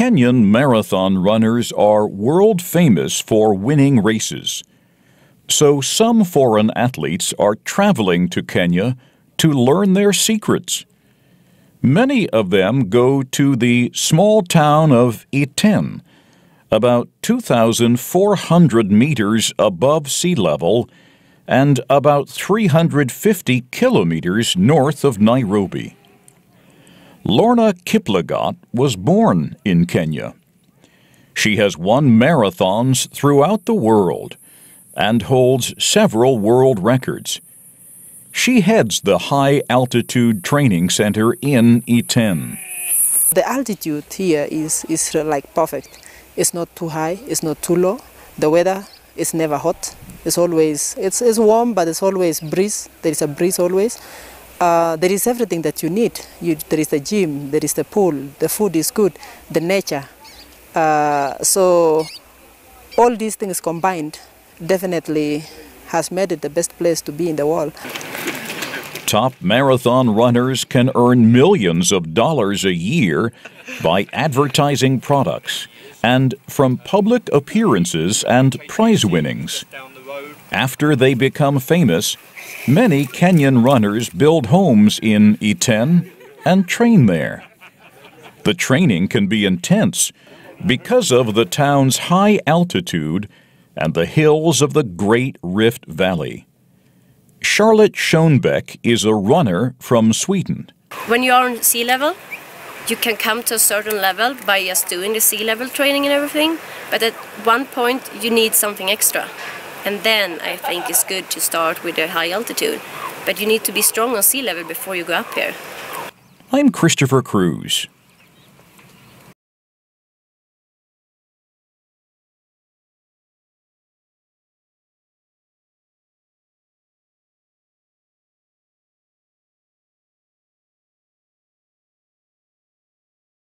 Kenyan marathon runners are world famous for winning races. So some foreign athletes are traveling to Kenya to learn their secrets. Many of them go to the small town of Iten, about 2,400 meters above sea level and about 350 kilometers north of Nairobi. Lornah Kiplagat was born in Kenya. She has won marathons throughout the world and holds several world records. She heads the high-altitude training center in Iten. The altitude here is like perfect. It's not too high, it's not too low. The weather is never hot. It's always, it's warm, but it's always breeze. There is a breeze always. There is everything that you need. There is the gym, there is the pool, the food is good, the nature. So all these things combined definitely has made it the best place to be in the world. Top marathon runners can earn millions of dollars a year by advertising products and from public appearances and prize winnings. After they become famous, many Kenyan runners build homes in Iten and train there. The training can be intense because of the town's high altitude and the hills of the Great Rift Valley. Charlotte Schoenbeck is a runner from Sweden. When you are on sea level, you can come to a certain level by just doing the sea level training and everything, but at one point you need something extra. And then I think it's good to start with a high altitude, but you need to be strong on sea level before you go up here. I'm Christopher Cruz.